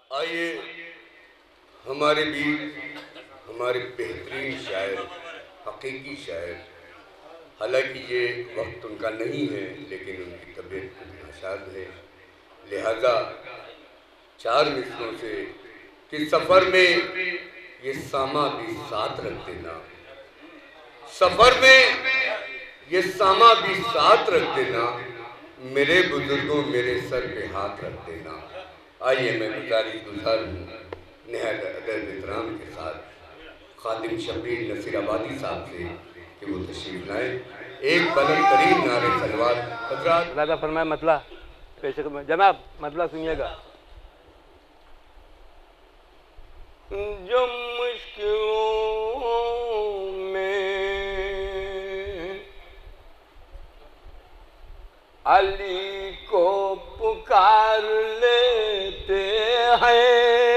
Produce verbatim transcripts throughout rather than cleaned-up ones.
आइए हमारे बीच हमारे बेहतरीन शायर, हकीकी शायर, हालांकि ये वक्त उनका नहीं है लेकिन उनकी तबीयत नासाज है, लिहाजा चार मिसरों से कि सफ़र में ये सामा भी साथ रख देना, सफ़र में ये सामा भी साथ रख देना, मेरे बुजुर्गों मेरे सर पे हाथ रख देना। आइए मैं गुजारिश गुजार हूँ नहायत अदब एहतराम के साथ खादिम शबीर नसीराबादी साहब से कि वो तशरीफ लाएँ, एक बुलंद तरीन नारे सलवात हज़रात ज़्यादा फरमाए मतला पेश जनाब मतला सुनिएगा। जो मुश्किलों में अली को पुकार लेते हैं,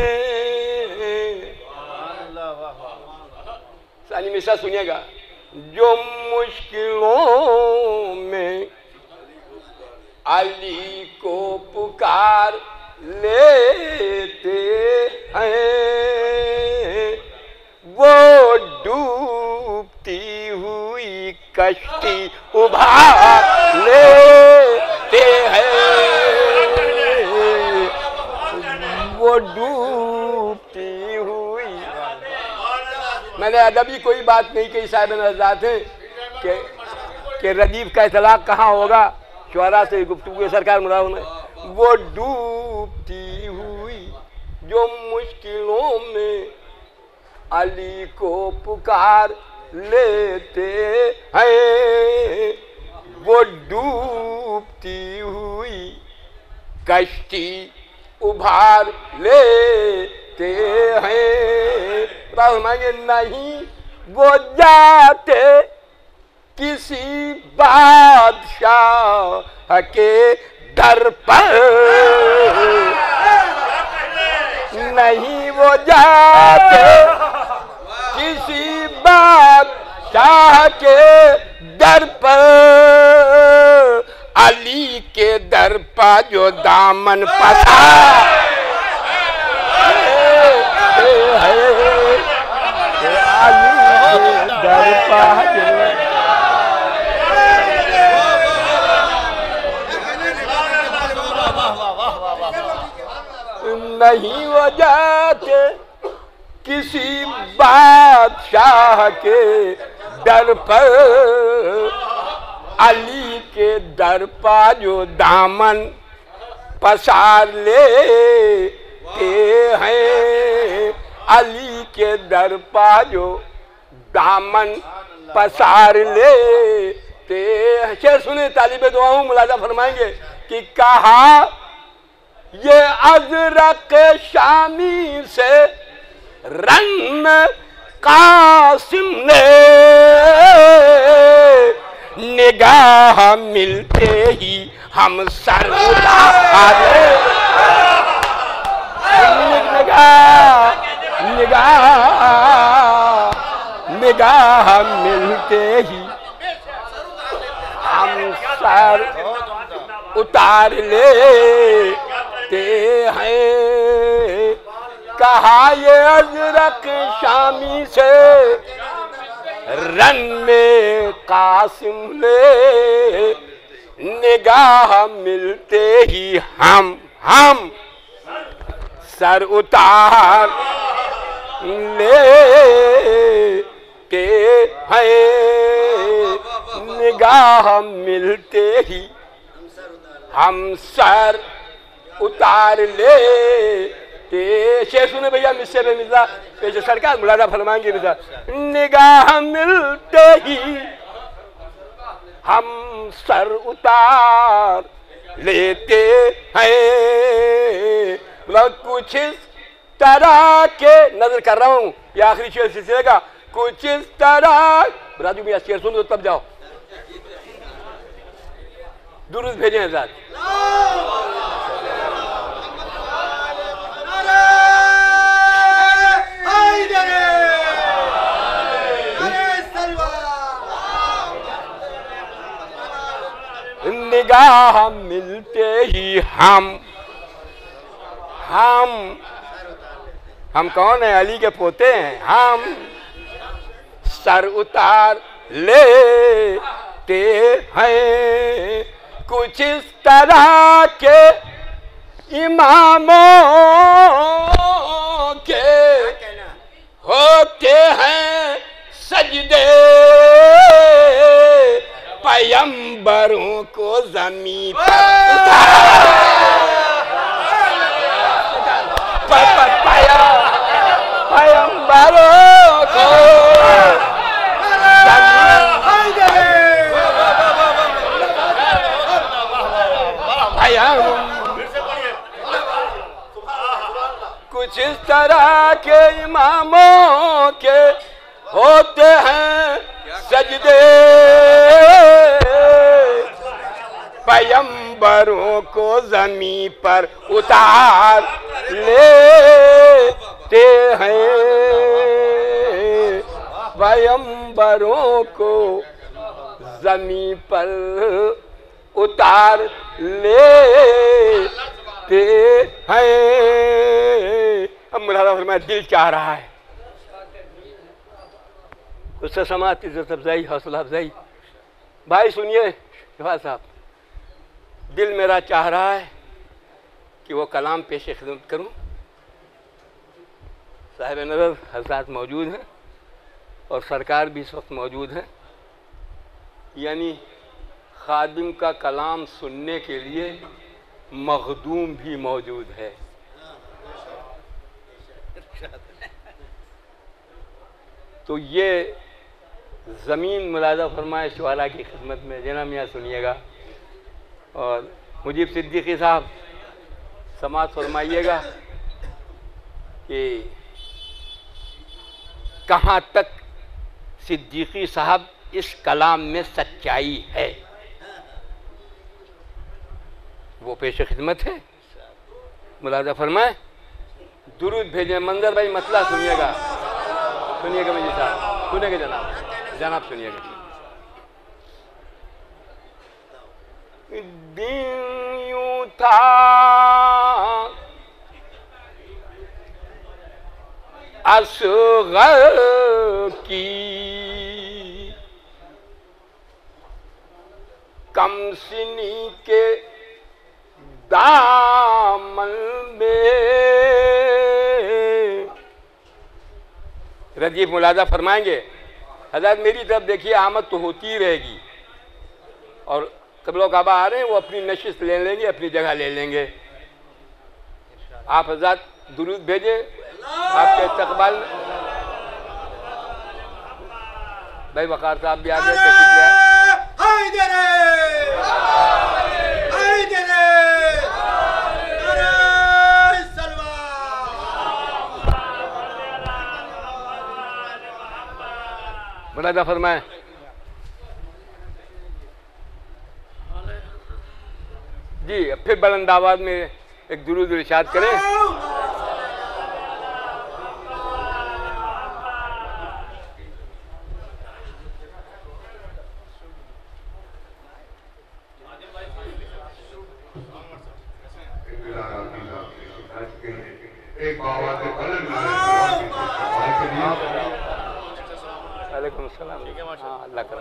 सानी मिसा सुनिएगा। जो मुश्किलों में अली को पुकार लेते हैं, वो डूबती हुई कश्ती उभार लेते हैं, वो डूबती हुई। मैंने अदबी कोई बात नहीं कही साहब नज़ात है कि कि रदीफ का इतलाक कहाँ होगा, शुअरा से गुफ्तगू सरकार मुराद में। वो डूबती हुई जो मुश्किलों में अली को पुकार लेते हैं, वो डूबती हुई कश्ती उभार लेते हैं। मांगे नहीं वो जाते किसी बादशाह के दर पर, नहीं वो जाते किसी बादशाह के दर पर, अली के दर पर जो दामन पसार अली के दर पर नहीं वो जाते किसी बादशाह के दर पर, अली के दर पर जो दामन पसार लेते हैं, अली के दर पर जो दामन पसार लेते हैं। शेर सुने तालिबे दुआओं मुलाजा फरमाएंगे कि कहा ये अज़रक शामी से रन कासिम ने, निगाह मिलते ही हम सर उतारे, निगाह निगाह निगाह मिलते ही हम सर उतार ले हैं। कहा ये अज़रक शामी से रन में कासिम ले, निगाह मिलते ही हम हम सर उतार लेते हैं, निगाह मिलते ही हम सर उतार ले। शेर सुने भैया मिस्से पे मिर्जा पेश सरकार मुलाजा फरमाएंगे मिर्जा। निगाह मिलते ही हम सर उतार लेते हैं, मतलब कुछ इस तरह के नजर कर रहा हूँ ये आखिरी शेर सिलसिले का। कुछ इस तरह राजू भैया शेर सुन दो तब जाओ, दुरुस्त भेजे हज़रात। निगाह मिलते ही हम हम हम कौन है? अली के पोते हैं। हम सर उतार लेते हैं कुछ इस तरह के इमामों के होते हैं सजदे, पैगंबरों को ज़मीं पर पैगंबरों को कुछ इस तरह के इमामों के होते हैं सजदे, पैगंबरों को ज़मीं पर उतार लेते हैं, पैगंबरों को ज़मीं पर उतार लेते हैं। अब मुलाज़ा फरमाया दिल चाह रहा है, उससे समाज इज़्ज़त अफजाई, हौसला अफजाई। भाई सुनिए जवाब साहब, दिल मेरा चाह रहा है कि वो कलाम पेश खिदमत करूं। साहिब नज़र हज़रात मौजूद हैं और सरकार भी इस वक्त मौजूद हैं, यानी खादिम का कलाम सुनने के लिए मखदूम भी मौजूद है। तो ये ज़मीन मुलाज़ा फरमाए शुआरा की खिदमत में। जना मियाँ सुनिएगा और मुजीब सिद्दीकी साहब समाअत फरमाइएगा कि कहाँ तक सिद्दीकी साहब इस कलाम में सच्चाई है, वो पेश खिदमत है। मुलाज़ा फरमाए दुरूद भेजें। मंजर भाई मतला सुनिएगा, सुनिएगा मुझे साहब, सुनिएगा जनाब, जनाब सुनिएगा। दिन यूं था असग़र की कमसिनी के दामन में। रजीफ मुलाज़ा फरमाएंगे हज़रत मेरी तरफ देखिए, आमद तो होती ही रहेगी और सब लोग काबा आ रहे हैं, वो अपनी नशिस्त ले लेंगे, अपनी जगह ले लेंगे। आप हज़रत दुरूद भेजें आपके इस्तक़बाल में। भाई वक़ार साहब भी आ गए, मुलाज़ा फरमाए। जी फिर बुलंद आवाज़ में एक दुरूद इरशाद करें। वालेकुम अस्सलाम। हाँ अल्लाह करा।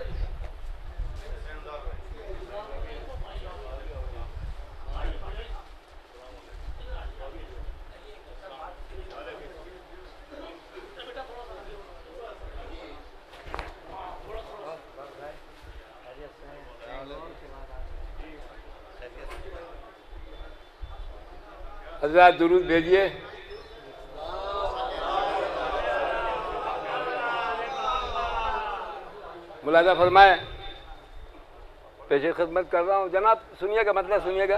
हज़रत दुरूद भेजिए। मुलाज़ा फरमाए पेश खिदमत कर रहा हूँ जनाब, सुनिएगा मतलब सुनिएगा।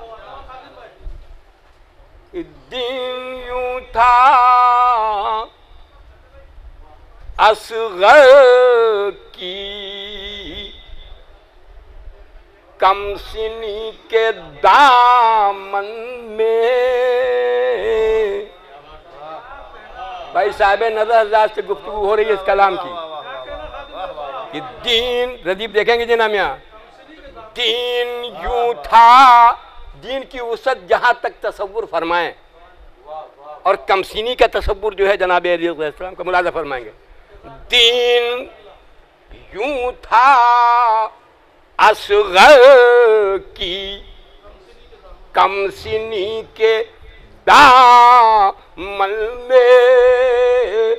दिन यूं था असग़र की कमसिनी के दामन में। भाई साहिब नज़र हज़रात से गुफ्तगू हो रही है इस कलाम की कि दीन, रदीप देखेंगे जना मियाँ, दीन यूं था, दीन की वसअत जहाँ तक तसव्वुर फरमाएं, और कमसीनी का तसव्वुर जो है जनाब अलैहिस्सलाम का मुलाज़ा फरमाएंगे। दीन यूं था असग़र की कमसीनी के दामन में,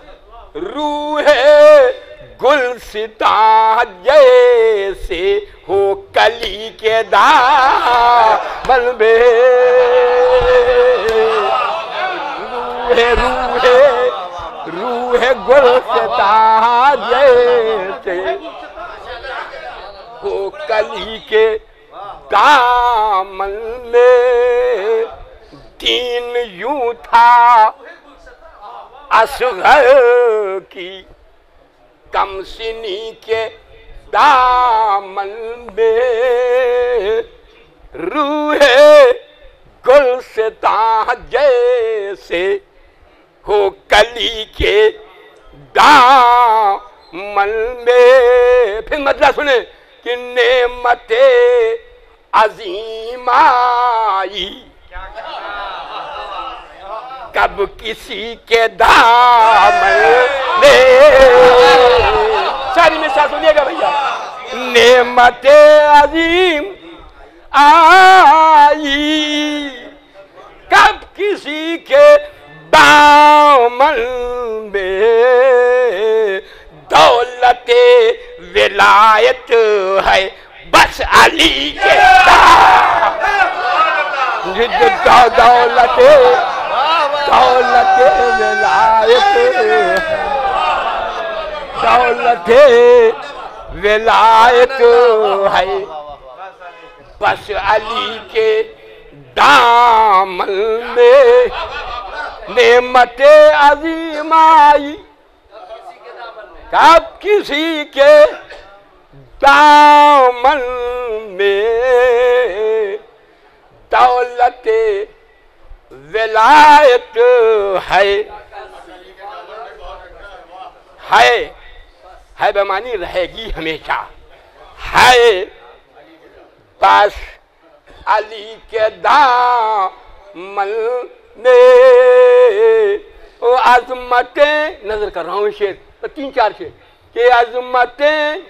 रूहे गुलसिता जैसे हो कली के दामन में, रूहे रूहे रूहे गुलसिता जैसे हो कली के दामन में। दीन यूं था असग़र की कमसिनी के दामन में, रूहे गुलसिता जैसे हो कली के दामन में। फिर मतलब सुने कि नेमते अज़ीम आई कब किसी के दामन में। सारी मिसाल सुनिएगा भैया। नेमते अज़ीम आई कब किसी के दामन में। दौलते विलायत है बस अली के दौलते दौलते विलायत दौलते विलायत है बस अली के दामन में। नेमते अज़ीम आई कब किसी के दामन में। दौलते विलायत है है है बेमानी रहेगी हमेशा, है बस अली के दामन में। ओ अज़मतें नजर कर रहा हूँ शेर तो तीन चार शेर कि अज़मतें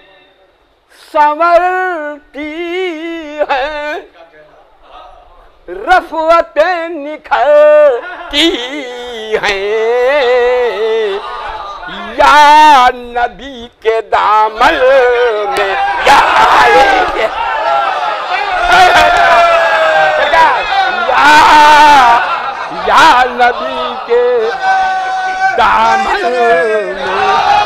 संवरती हैं रफ़अतें निखरती हैं। या नबी के दामन में या आएंगे या, या नबी के दामन में,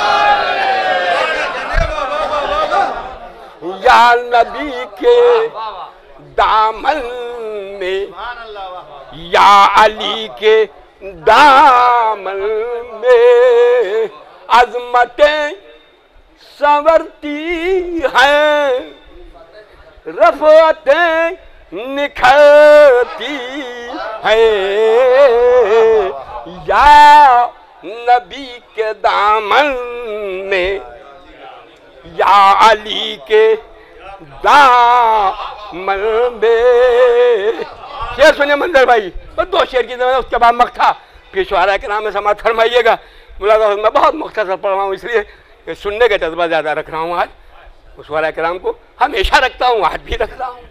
या नबी के दामन में, या अली के दामन में। अज़मतें संवरती हैं रफ़अतें निखरती हैं। या नबी के दामन में, या अली के दामन में। शेर सुनिए मंदिर भाई, बस दो शेर की जरूरत, उसके बाद मक्था पेशवारा के नाम में समाप्त फरमाइएगा। मुलाकात मैं बहुत मुख्तसर पढ़ रहा हूँ इसलिए कि सुनने का जज्बा ज़्यादा रख रहा हूँ। आज उस्वारा कराम को हमेशा रखता हूँ, आज भी रखता हूँ।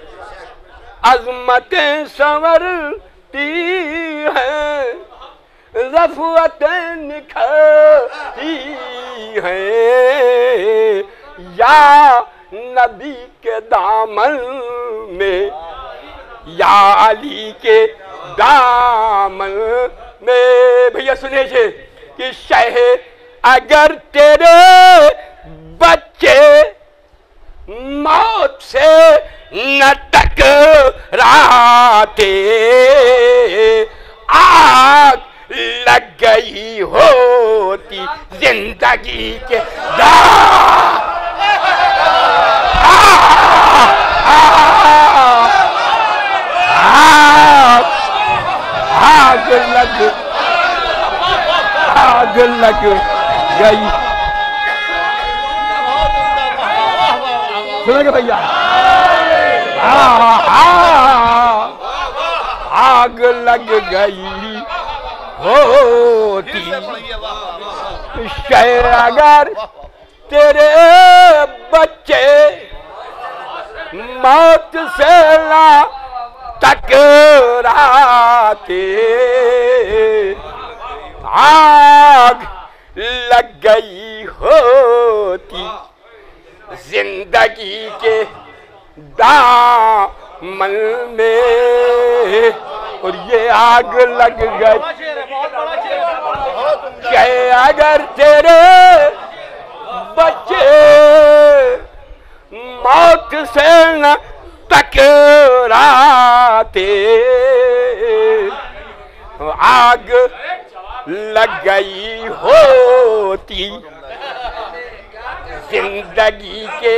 अज़मतें संवरती हैं रफ़अतें निखरती हैं। या नबी के दामन में, या अली के दामन में। भैया सुनिए छे कि शह अगर तेरे बच्चे मौत से न टकराते, आग लग गई होती जिंदगी के दाग। आग लग आग लग गई। सुनेंगे भैया? आग लग गई होती शायद अगर तेरे बच्चे मौत से ना टकराते, आग लग गई होती जिंदगी के दामन में, और ये आग लग गई कि अगर तेरे बच्चे मौत से न टकराते, आग लग गई होती जिंदगी के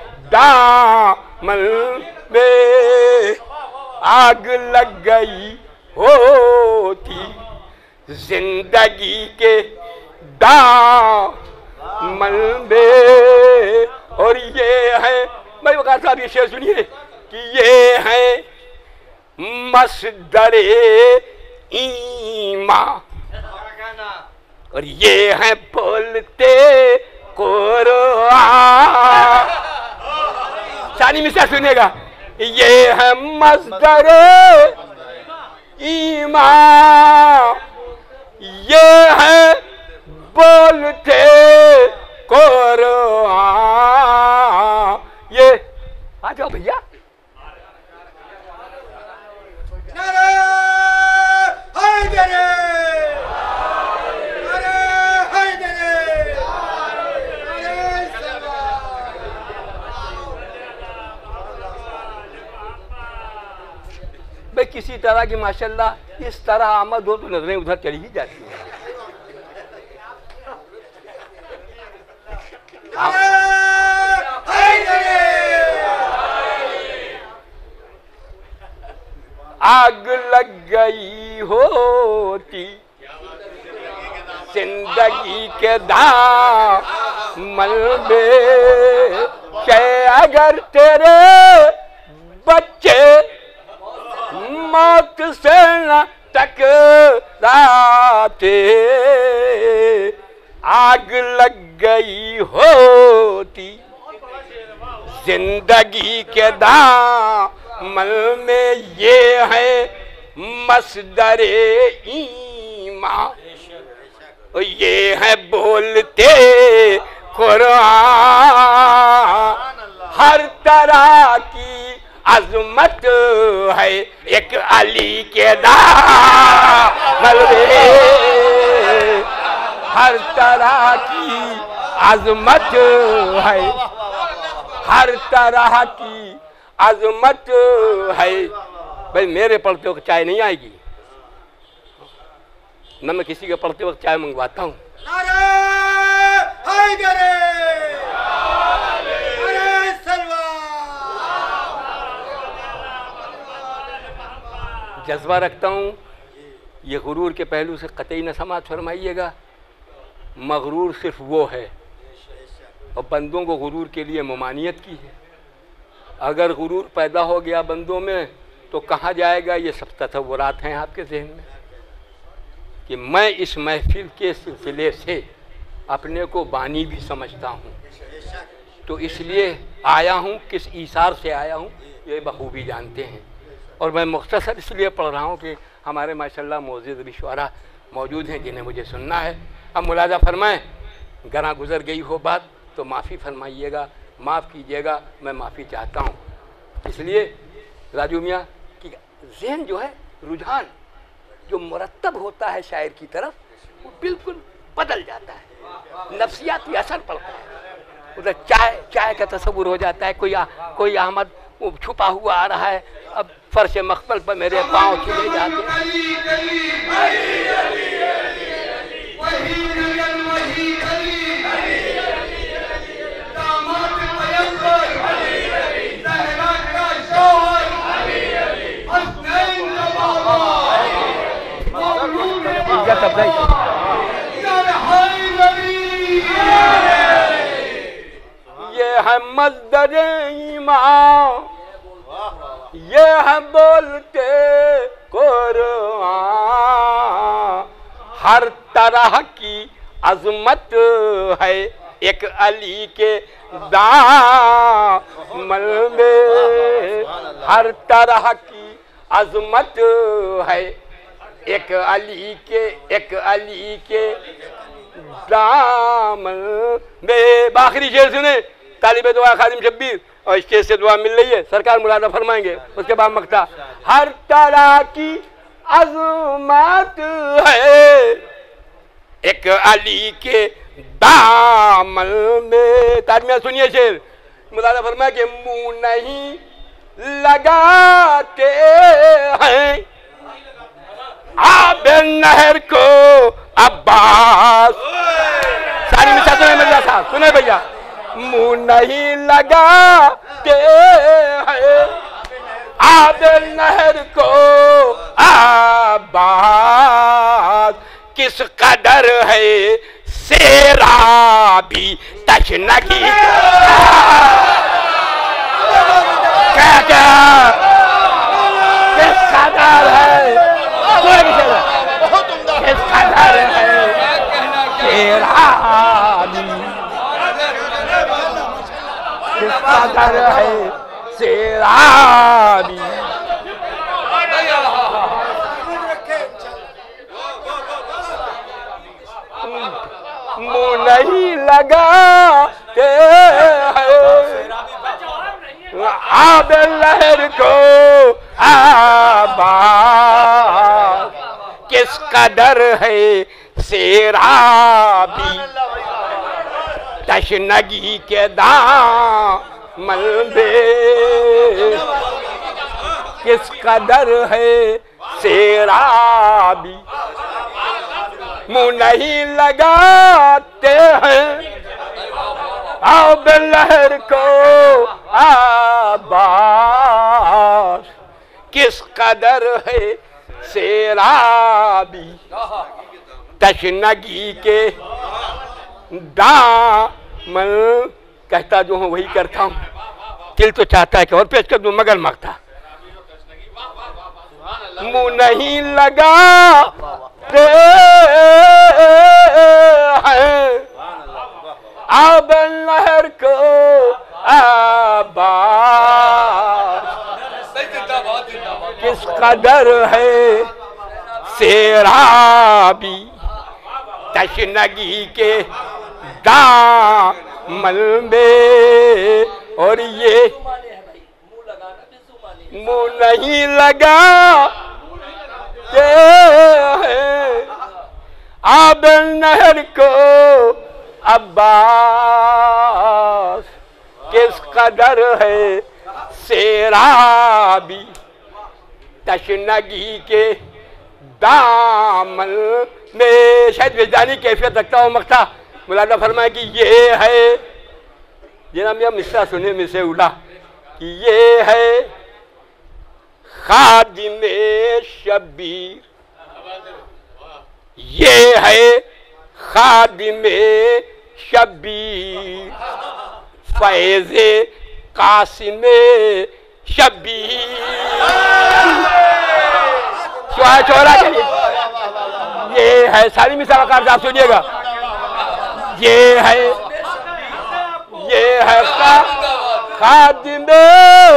दामन में, आग लग गई होती जिंदगी के दामन में। और ये है, मैं वकार साहब ये शेर सुनिए कि ये है मसदरे ईमा, और ये है बोलते कुरान। शानी मिश्रा सुनेगा, ये है मसदरे ईमान, ये है बोलते कुरान। ये आ जाओ भैया। भाई किसी तरह की माशाल्लाह इस तरह आमद हो तो नजरें उधर चली ही जाती हैं। आग लग गई होती जिंदगी के दामन में, कि अगर तेरे बच्चे मौत से न टकराते, आग लग गई होती जिंदगी के दामन में। ये है मसदरे ईमान, ये है बोलते कुरान। हर तरह की अजमत है एक अली के दामन में, हर तरह की अजमत है, हर तरह की अजमत है। भाई मेरे पढ़ते वक्त चाय नहीं आएगी न, मैं किसी के पढ़ते वक्त चाय मंगवाता हूँ। जज्बा रखता हूँ, ये गुरूर के पहलू से कतई न समाज फरमाइएगा। मगरूर सिर्फ वो है और बंदों को गुरूर के लिए ममानियत की है। अगर गुरूर पैदा हो गया बंदों में तो कहाँ जाएगा? ये सब तसव्वुरात हैं आपके जहन में कि मैं इस महफिल के सिलसिले से अपने को बानी भी समझता हूँ, तो इसलिए आया हूँ, किस ईसार से आया हूँ ये बखूबी जानते हैं। और मैं मुख्तसर इसलिए पढ़ रहा हूँ कि हमारे माशाल्लाह मोअज़्ज़िज़ रिश्वारा मौजूद हैं जिन्हें मुझे सुनना है। अब मुलाज़ा फरमाएं, गरा गुजर गई हो बात तो माफ़ी फरमाइएगा, माफ़ कीजिएगा, मैं माफ़ी चाहता हूँ। इसलिए राजू मियाँ की ज़हन जो है, रुझान जो मुरतब होता है शायर की तरफ, वो बिल्कुल बदल जाता है, नफ्सियाती असर पड़ता है। उधर चाय चाय का तस्वुर हो जाता है, कोई आ, कोई अहमद वो छुपा हुआ आ रहा है, अब फर्श मखबल पर मेरे पाँव चले जाते हैं। ये है मज़दर ईमान, ये है बोलते को और हर तरह की अजमत है एक अली के दामन में, हर तरह की अजमत है एक अली के, एक अली के दामन में। आखिरी शेर सुने, तालिबे दुआ खादिम शब्बीर, और स्टेज से दुआ मिल रही है, सरकार मुरादा फरमाएंगे। उसके बाद मक्ता, हर तरह की अजमत है एक अली के दामन में। ताजमिया सुनिए शेर, मुरादा फरमाए कि मुंह नहीं लगाते हैं आबे नहर को अब्बास। सारी मिसाल सुने मिर्जा साहब, सुने भैया, मुंह नहीं लगाते हैं आबे नहर को अब्बास। किस कदर है सेराबी तशनगी, क्या क्या किस कदर है, किस कदर है सेराबी, किस कदर है सेराबी। मुँह नहीं लगाते आबे लहर को आबाद। किस कदर है सेराबी तशनगी के दामन में, किस कदर है सेराबी मुँह नहीं लगाते हैं अब लहर को आबास। किस कदर है सेराबी तशनगी के दामन। कहता जो हूँ वही करता हूँ, दिल तो चाहता है कि और पेश कर दूं मगर मांगता। मुँह नहीं लगा अब लहर को आबाद। किस कदर है सेराबी तशनगी के दामन में। और ये मुँह नहीं लगा आब नहर को अब्बास। किस कदर है सेराबी तशनगी के दामन में। शायद विजदानी कैफियत रखता हूँ मक्ता। मुलादा फरमाए कि ये है, जिना मियाँ मिसरा सुने में से उड़ा कि ये है खादिमे शब्बीर, ये है खादिमे शब्बीर फैज़े कासिमे शब्बीर। चौरा चौरा के लिए ये है, सारी मिसाल कार आप सुनिएगा, ये है ये है खादिमे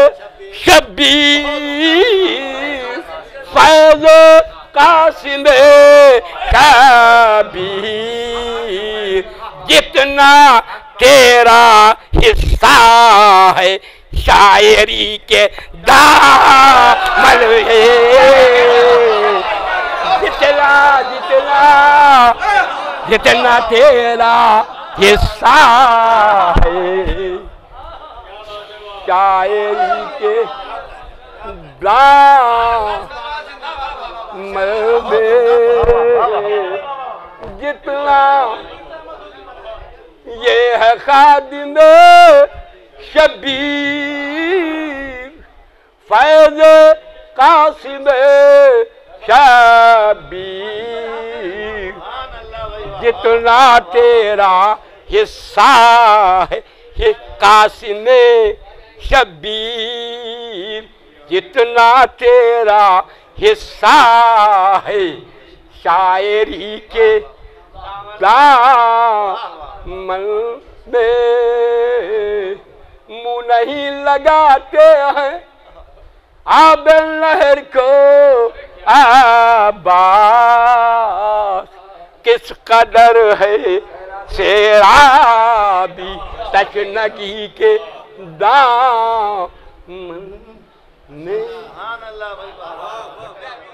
शब्बीर फैज़े कासिमे शब्बीर। जितना तेरा हिस्सा है शायरी के दामन में, जितना जितना जितना तेरा हिस्सा है शायरी के दामन में, जितना ये है खादिमे शब्बीर फैज़ कासिमे शब्बीर। जितना तेरा हिस्सा है ये कासिमे शब्बीर, जितना तेरा हिस्सा है शायरी के दामन में। मुँह नहीं लगाते हैं आब लहर को आबास, किस कदर है शेराबी तशनगी के दामन में।